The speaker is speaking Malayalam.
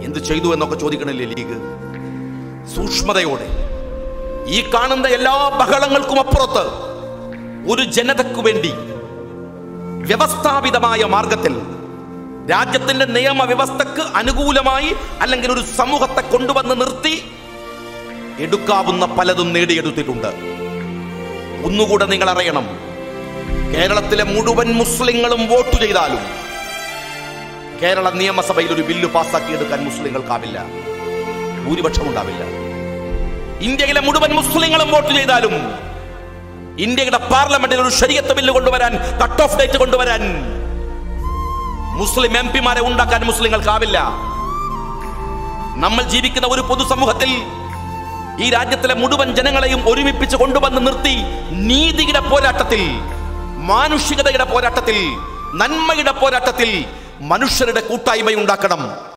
എന്ത് ചെയ്തു എന്നൊക്കെ ചോദിക്കണില്ലേ ലീഗ്? സൂക്ഷ്മതയോടെ ഈ കാണുന്ന എല്ലാ ബഹളങ്ങൾക്കും അപ്പുറത്ത് ഒരു ജനതയ്ക്കു വേണ്ടി വ്യവസ്ഥാപിതമായ മാർഗത്തിൽ രാജ്യത്തിന്റെ നിയമവ്യവസ്ഥക്ക് അനുകൂലമായി അല്ലെങ്കിൽ ഒരു സമൂഹത്തെ കൊണ്ടുവന്ന് നിർത്തി എടുക്കാവുന്ന പലതും നേടിയെടുത്തിട്ടുണ്ട്. ഒന്നുകൂടെ നിങ്ങൾ അറിയണം, കേരളത്തിലെ മുഴുവൻ മുസ്ലിങ്ങളും വോട്ട് ചെയ്താലും കേരള നിയമസഭയിൽ ഒരു ബില്ല് പാസ്സാക്കിയെടുക്കാൻ മുസ്ലിങ്ങൾക്കാവില്ല, ഭൂരിപക്ഷം ഉണ്ടാവില്ല. ഇന്ത്യയിലെ മുഴുവൻ മുസ്ലിങ്ങളും വോട്ട് ചെയ്താലും ഇന്ത്യയുടെ പാർലമെന്റിൽ ഒരു ശരീഅത്ത് ബില്ല് കൊണ്ടുവരാൻ, കട്ട് ഓഫ് ഡേറ്റ് കൊണ്ടുവരാൻ മുസ്ലിം എംപിമാരെ ഉണ്ടാക്കാൻ മുസ്ലിങ്ങൾക്കാവില്ല. നമ്മൾ ജീവിക്കുന്ന ഒരു പൊതുസമൂഹത്തിൽ ഈ രാജ്യത്തിലെ മുഴുവൻ ജനങ്ങളെയും ഒരുമിപ്പിച്ച് കൊണ്ടുവന്ന് നിർത്തി നീതിയുടെ പോരാട്ടത്തിൽ, മാനുഷികതയുടെ പോരാട്ടത്തിൽ, നന്മയുടെ പോരാട്ടത്തിൽ മനുഷ്യരുടെ കൂട്ടായ്മ ഉണ്ടാക്കണം.